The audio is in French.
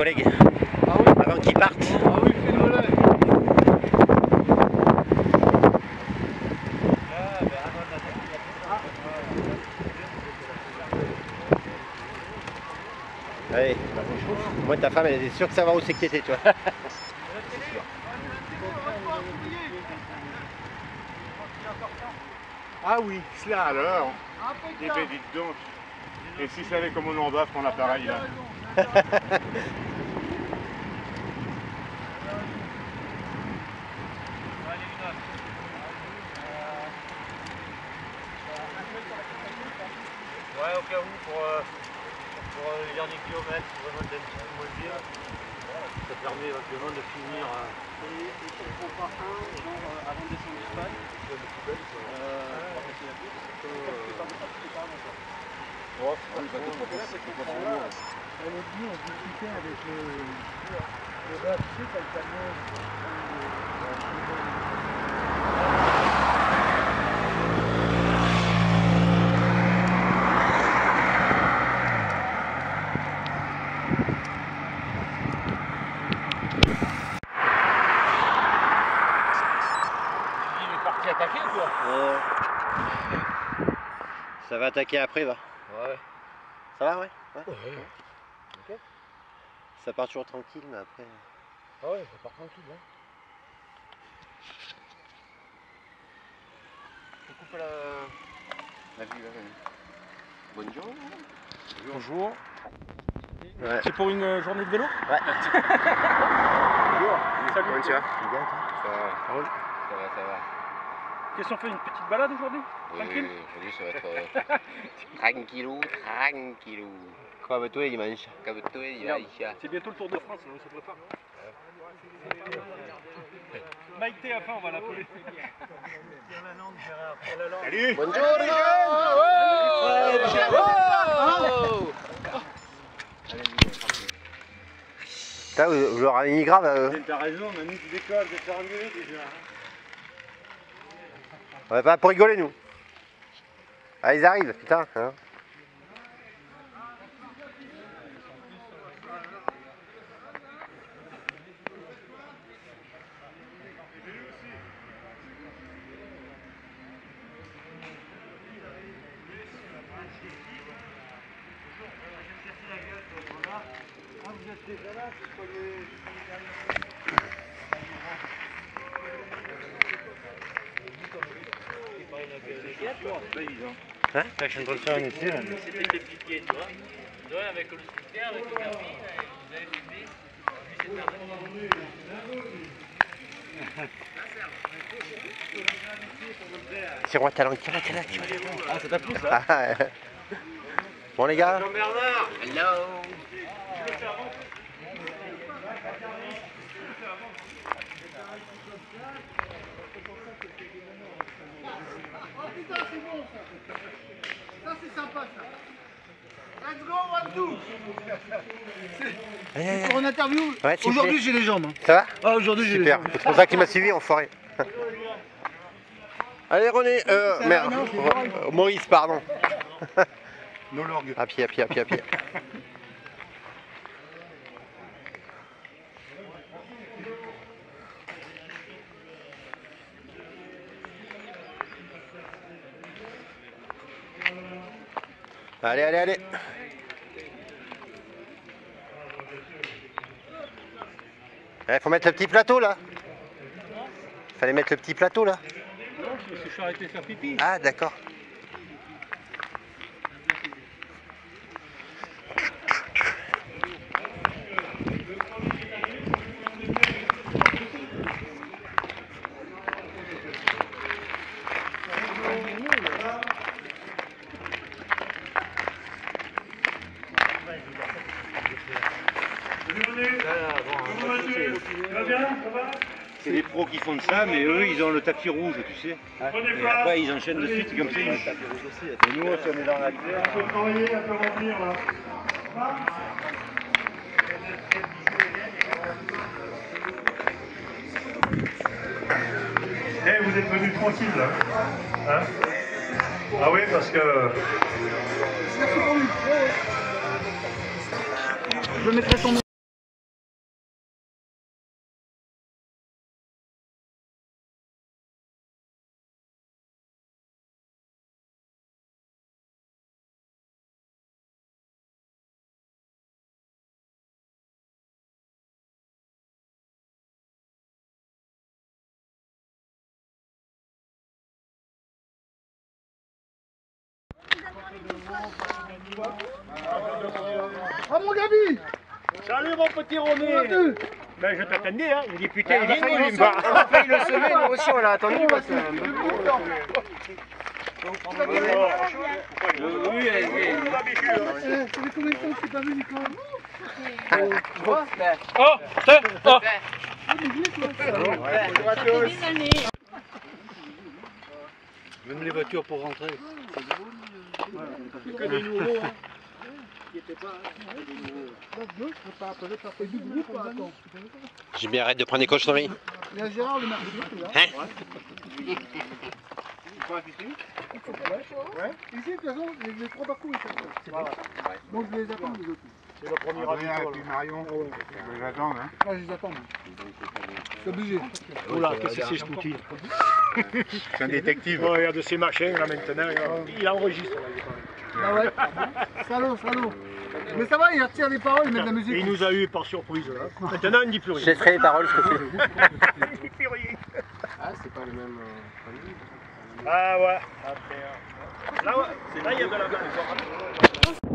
collègues. Ah oui? Avant qu'ils partent. Ah oui, fais-le là. Allez, moi ta femme elle est sûre de savoir où c'est que t'étais, tu vois. Ah oui, cela alors. Eh bien, dites donc. Et s'il savait comment on en baffe mon appareil là. Ouais, au cas où, pour les derniers kilomètres, si vraiment t'aimes un petit peu moins le dire, ça te permet éventuellement de finir. Et tu ne prends pas un, genre avant de descendre l'Espagne, pour passer la course. L'autre jour, on discutait avec le gars, tu sais, t'as le camion. Attaquer ou quoi? Ça va attaquer après, va. Ouais. Ça va, ouais? Ouais. Ok. Ça part toujours tranquille, mais après. Ah ouais, ça part tranquille, hein. On coupe la vue, là. Bonjour. Bonjour. Ouais. C'est pour une journée de vélo? Ouais. Bonjour. Salut. Comment tu vas? Bien, toi? Ça va. Roule. Ça va. Qu'est-ce qu'on fait, une petite balade aujourd'hui? Oui, Tranquille? aujourd'hui ça va être tranquillou. Quoi, bah, toi, il mange. Comme toi, il Regarde, c'est bientôt le Tour de France, là, on se prépare. Maïté, enfin, on va l'appeler. Salut. Bonjour. Putain, vous leur avez mis grave. T'as raison, Manu, tu décolles, t'es faire engueuler déjà. On va pas pour rigoler, nous. Ah, ils arrivent, putain. Hein. Vous êtes déjà là, c'est pas les... Hein? Je suis en train de faire un essai, là. C'était des petits pieds, tu vois. Ouais, avec le scooter, avec le café, vous avez filmé. Tire-moi ta langue, tire-moi. Ah, ça t'a plu, ça? Ah, ouais. Bon, les gars. Bernard. Hello. Oh putain, c'est bon ça! Ça c'est sympa ça! Let's go, 1, 2! C'est pour une interview. Ouais, s'il vous Aujourd'hui plaît. j'ai les jambes. Hein. Ça va? Ah, aujourd'hui j'ai les Super. jambes. C'est pour ça que tu m'as suivi, enfoiré. Allez, René. Merde. non, c'est vrai. Maurice, pardon. Nos lorgues. À pied. Allez. Faut mettre le petit plateau là. Fallait mettre le petit plateau là. Non, je suis arrêté de faire pipi. Ah, d'accord. C'est les pros qui font de ça, mais eux ils ont le tapis rouge, tu sais. Et après ils enchaînent de suite, c'est comme ça. Et nous, si on est dans la terre. On peut travailler, un peu remplir là. Eh, vous êtes venus tranquille là. Hein? Ah oui, parce que... Je mettrai ton Ah mon Gabi! Salut mon petit Roné. Ben je t'attendais hein, il dit putain il vient ou il On vient pas. a failli le semer, nous aussi on l'a attendu parce que... Oui, Ça fait combien de temps que tu n'es pas venu, Nicolas? Oh, putain, oh. Même les voitures pour rentrer. J'ai bien arrête de prendre des cochonneries. Il y a Gérard le mercredi, là. Hein? Ouais. Ici, de toute façon, les trois parcours, ils sont là. Donc je les attends, les autres. C'est le premier Adrien et puis Marion, je les attends. Hein. Ah, je les attends. C'est obligé. Oula, qu'est-ce que c'est ce Poutine? C'est un détective. Oh, regarde ces machins là maintenant, il enregistre. Ah ouais. Salaud, salaud. Mais ça va, il retire les paroles, il met de la Et musique. il nous a eu par surprise là. Maintenant il ne dit plus Je rien. laisserai les paroles, je te fais. Il dit plus rien. Ah, c'est pas le même... Ah ouais. Là, ouais. Là il y a de la blague.